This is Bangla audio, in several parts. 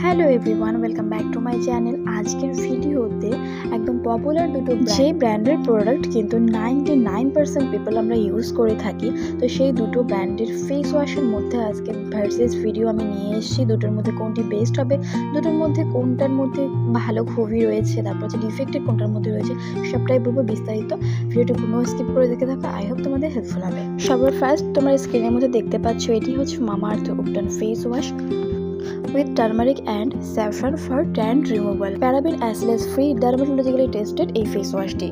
Hello everyone, welcome back to my channel. আজকের ভিডিওতে একদম পপুলার দুটো যে ব্র্যান্ডের প্রোডাক্ট কিন্তু 99% পিপল আমরা ইউজ করে থাকি, তো সেই দুটো ব্র্যান্ডের ফেস ওয়াশের মধ্যে আজকে ভার্সেস ভিডিও আমি নিয়ে এসেছি। দুটোর মধ্যে কোনটি বেস্ট হবে, দুটোর মধ্যে কোনটার মধ্যে ভালো খুবই রয়েছে, তারপর হচ্ছে ডিফেক্টেড কোনটার মধ্যে রয়েছে, সবটাই বলবো বিস্তারিত। ভিডিওটি কোনো স্কিপ করে দেখে থাকো, আই হোপ তোমাদের হেল্পফুল হবে। সবার ফার্স্ট তোমরা স্ক্রিনের মধ্যে দেখতে পাচ্ছ, এটি হচ্ছে Mamaearth ubtan face wash with turmeric and saffron for tan removal, paraben as well as free dermatologically tested এই ফেস ওয়াশটি,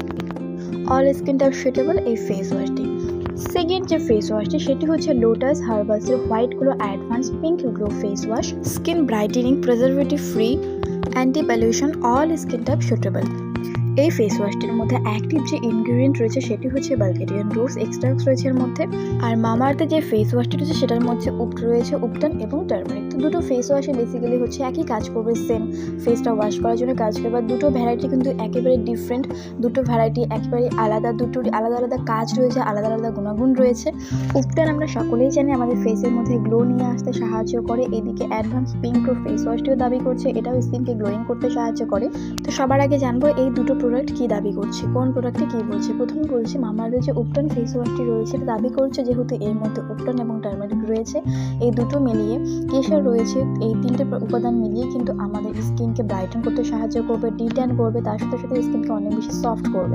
অল স্কিন টাইপ সুইটেবল এই ফেস ওয়াশটি। সেকেন্ড যে ফেস ওয়াশটি সেটি হচ্ছে লোটাস হার্বালসের white glow advance pink glow face wash, skin brightening, preservative free, anti pollution, all skin type suitable. এই ফেস ওয়াশটির মধ্যে অ্যাক্টিভ যে ইনগ্রিডিয়েন্ট রয়েছে সেটি হচ্ছে বালগেরিয়ান রোজ এক্সট্রাক্ট রয়েছে এর মধ্যে। আর মামাআর্থে যে ফেস ওয়াশটি রয়েছে সেটার মধ্যে রয়েছে উপটান এবং টার্মারিক। তো দুটো ফেস ওয়াশে বেসিক্যালি হচ্ছে একই কাজ করবে, সেম ফেসটা ওয়াশ করার জন্য কাজ করবে। আর দুটো ভ্যারাইটি কিন্তু একেবারে ডিফারেন্ট, দুটো ভ্যারাইটি একেবারে আলাদা, দুটোর আলাদা আলাদা কাজ রয়েছে, আলাদা আলাদা গুণাগুণ রয়েছে। উপটান আমরা সকলেই জানি আমাদের ফেসের মধ্যে গ্লো নিয়ে আসতে সাহায্য করে, এদিকে অ্যাডভান্স পিঙ্ক ফেস ওয়াশটিও দাবি করছে এটাও স্কিনকে গ্লোয়িং করতে সাহায্য করে। তো সবার আগে জানবো এই দুটো প্রোডাক্ট কি দাবি করছে, কোন প্রোডাক্টে কি বলছে। প্রথমে বলছি মামাআর্থের যে উপটান ফেস ওয়াশটি রয়েছে এটা দাবি করছে যেহেতু এর মধ্যে উপটান এবং টার্মারিক রয়েছে, এই দুটো মিলিয়ে কেশর রয়েছে, এই তিনটে উপাদান মিলিয়ে কিন্তু আমাদের স্কিনকে ব্রাইটেন করতে সাহায্য করবে, ডিট্যান করবে, তার সাথে সাথে স্কিনকে অনেক বেশি সফট করবে।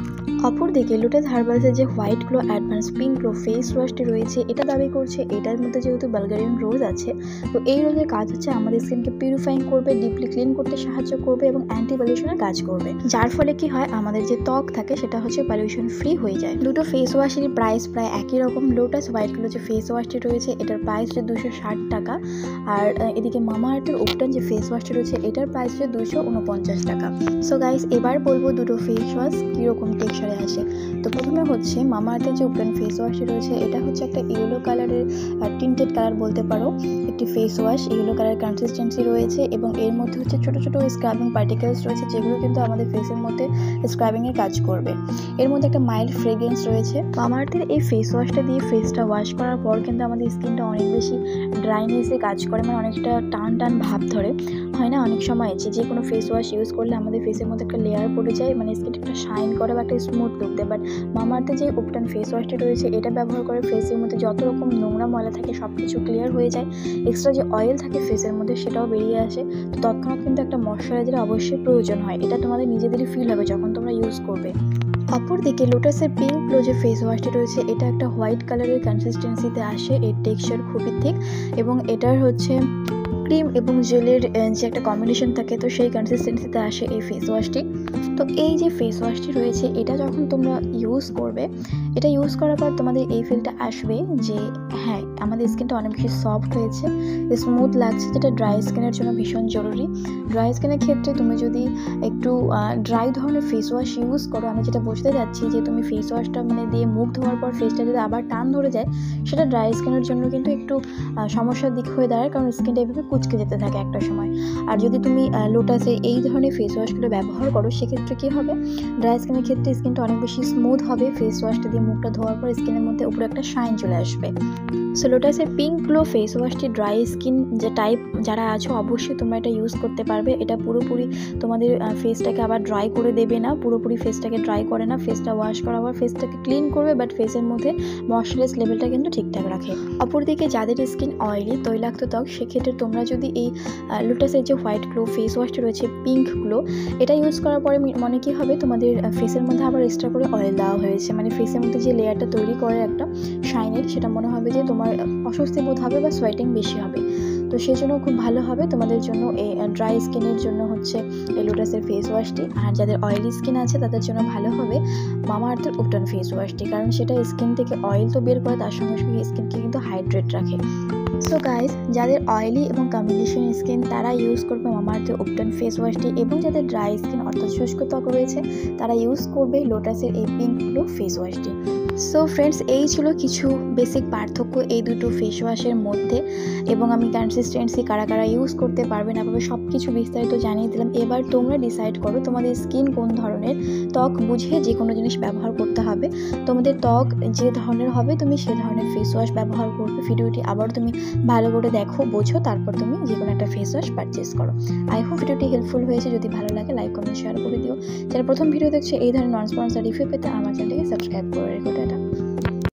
অপরদিকে লোটাস হার্বালসের যে white glow advance pink glow face ওয়াশটি রয়েছে এটা দাবি করছে এটার মধ্যে যেহেতু বালগেরিয়ান রোজ আছে, তো এই রোজের কাজ হচ্ছে আমাদের স্কিনকে পিউরিফাইং করবে, ডিপলি ক্লিন করতে সাহায্য করবে এবং অ্যান্টি পলিউশনের কাজ করবে, যার ফলে কি হয় আমাদের যে ত্বক থাকে সেটা হচ্ছে পলিউশন ফ্রি হয়ে যায়। দুটো ফেস ওয়াশেরই প্রাইস প্রায় একই রকম। লোটাস হোয়াইট গ্লো যে ফেস ওয়াশটি রয়েছে এটার প্রাইস হচ্ছে 260 টাকা, আর এদিকে মামাআর্থের উপটান যে ফেস ওয়াশটি রয়েছে এটার প্রাইস হচ্ছে 249 টাকা। সো গাইস, এবার বলবো দুটো ফেস ওয়াশ কীরকম টেক্সচারে আছে। তো প্রথমে হচ্ছে মামাআর্থের যে উপটান ফেস ওয়াশটি রয়েছে এটা হচ্ছে একটা ইয়েলো কালারের টিন্টেড কালার বলতে পারো, একটি ফেস ওয়াশ ইয়েলো কালারের কনসিস্টেন্সি রয়েছে এবং এর মধ্যে হচ্ছে ছোট ছোট স্ক্রাবিং পার্টিকেলস রয়েছে যেগুলো কিন্তু আমাদের ফেসের মধ্যে স্ক্রাবিং এর কাজ করবে। এর মধ্যে একটা মাইল্ড ফ্রেগ্রেন্স রয়েছে। মামাআর্থের এই ফেস ওয়াশটা দিয়ে ফেসটা ওয়াশ করার পর কিন্তু আমাদের স্কিনটা অনেক বেশি ড্রাইনেসে কাজ করে, মানে অনেকটা টান টান ভাব ধরে, হয় না অনেক সময় যে কোনো ফেস ওয়াশ ইউজ করলে আমাদের ফেসের মধ্যে একটা লেয়ার পড়ে যায়, মানে স্কিনটা একটা শাইন করে বা একটা স্মুথ লুক দেয়। বাট মামাআর্থের যে উপটান ফেস ওয়াশটি রয়েছে এটা ব্যবহার করে ফেসের মধ্যে যত রকম নোংরা ময়লা থাকে সব কিছু ক্লিয়ার হয়ে যায়, এক্সট্রা যে অয়েল থাকে ফেসের মধ্যে সেটাও বেরিয়ে আসে। তো তৎক্ষণাৎ কিন্তু একটা ময়শ্চারাইজার অবশ্যই প্রয়োজন হয়, এটা তোমাদের নিজেদেরই ফিল হবে যখন তোমরা ইউজ করবে। অপরদিকে লোটাসের পিঙ্ক গ্লো যে ফেস ওয়াশটি রয়েছে এটা একটা হোয়াইট কালারের কনসিস্টেন্সিতে আসে, এর টেক্সচার খুবই থিক এবং এটার হচ্ছে ক্রিম এবং জেলের যে একটা কম্বিনেশন থাকে, তো সেই কনসিস্টেন্সিতে আসে এই ফেস ওয়াশটি। তো এই যে ফেস ওয়াশটি রয়েছে এটা যখন তোমরা ইউজ করবে, এটা ইউজ করার পর তোমাদের এই ফিলটা আসবে যে হ্যাঁ আমাদের স্কিনটা অনেক বেশি সফট হয়েছে, স্মুথ লাগছে, যেটা ড্রাই স্কিনের জন্য ভীষণ জরুরি। ড্রাই স্কিনের ক্ষেত্রে তুমি যদি একটু ড্রাই ধরনের ফেস ওয়াশ ইউজ করো, আমি যেটা বুঝতে যাচ্ছি যে তুমি ফেস ওয়াশটা মানে দিয়ে মুখ ধোয়ার পর ফেসটা যদি আবার টান ধরে যায় সেটা ড্রাই স্কিনের জন্য কিন্তু একটু সমস্যার দিক হয়ে দাঁড়ায়, কারণ স্কিনটা এভাবে কুচকে যেতে থাকে একটা সময়। আর যদি তুমি লোটাসের এই ধরনের ফেস ওয়াশগুলো ব্যবহার করো সেক্ষেত্রে কী হবে, ড্রাই স্কিনের ক্ষেত্রে স্কিনটা অনেক বেশি স্মুথ হবে, ফেস ওয়াশটা দিয়ে মুখটা ধোয়ার পর স্কিনের মধ্যে উপরে একটা শাইন চলে আসবে। সো লোটাসের পিঙ্ক গ্লো ফেস ওয়াশটি ড্রাই স্কিন যে টাইপ যারা আছো অবশ্যই তোমরা এটা ইউজ করতে পারবে। এটা পুরোপুরি তোমাদের ফেসটাকে আবার ড্রাই করে দেবে না, পুরোপুরি ফেসটাকে ড্রাই করে না, ফেসটা ওয়াশ করার পর ফেসটাকে ক্লিন করবে, বাট ফেসের মধ্যে ময়শ্চারাইজ লেভেলটা কিন্তু ঠিকঠাক রাখে। অপরদিকে যাদের স্কিন অয়েলি তৈলাক্ত ত্বক সেক্ষেত্রে তোমরা যদি এই লোটাসের যে হোয়াইট গ্লো ফেস ওয়াশটি রয়েছে পিঙ্ক গ্লো, এটা ইউজ করার পরে মনে কী হবে তোমাদের ফেসের মধ্যে আবার এক্সট্রা করে অয়েল দেওয়া হয়েছে, মানে ফেসের মধ্যে যে লেয়ারটা তৈরি করে একটা শাইনের সেটা মনে হবে যে তোমার অস্বস্তি বোধ হবে বা সোয়েটিং বেশি হবে। তো সেই জন্য খুব ভালো হবে তোমাদের জন্য এই ড্রাই স্কিনের জন্য হচ্ছে এই লোটাসের ফেস ওয়াশটি, আর যাদের অয়েলি স্কিন আছে তাদের জন্য ভালো হবে মামাআর্থের উপটান ফেস ওয়াশটি, কারণ সেটা স্কিন থেকে অয়েল তো বের করে তার সঙ্গে সঙ্গে স্কিনকে কিন্তু হাইড্রেট রাখে। সো গাইস, যাদের অয়েলি এবং কম্বিনেশন স্কিন তারা ইউজ করবে মামাআর্থের উপটান ফেস ওয়াশটি, এবং যাদের ড্রাই স্কিন অর্থাৎ শুষ্ক ত্বক রয়েছে তারা ইউজ করবে লোটাসের এই পিঙ্ক গ্লো ফেস ওয়াশটি। সো ফ্রেন্ডস, এই ছিল কিছু বেসিক পার্থক্য এই দুটো ফেস ওয়াশের মধ্যে, এবং আমি কনসিস্টেন্সি কারা কারা ইউজ করতে পারবে না পারবে সব কিছু বিস্তারিত জানিয়ে দিলাম। এবার তোমরা ডিসাইড করো তোমাদের স্কিন কোন ধরনের, ত্বক বুঝে যে কোনো জিনিস ব্যবহার করতে হবে। তোমাদের ত্বক যে ধরনের হবে তুমি সে ধরনের ফেস ওয়াশ ব্যবহার করবে। ভিডিওটি আবার তুমি ভালো করে দেখো, বোঝো, তারপর তুমি যে কোনো একটা ফেস ওয়াশ পারচেস করো। আই হোপ ভিডিওটি হেল্পফুল হয়েছে। যদি ভালো লাগে লাইক কমেন্ট শেয়ার করে দিও। যারা প্রথম ভিডিও দেখছে এই ধরনের নন স্পন্সর রিভিউ পেতে আমার চ্যানেলটিকে সাবস্ক্রাইব করে রেখো। টাটা।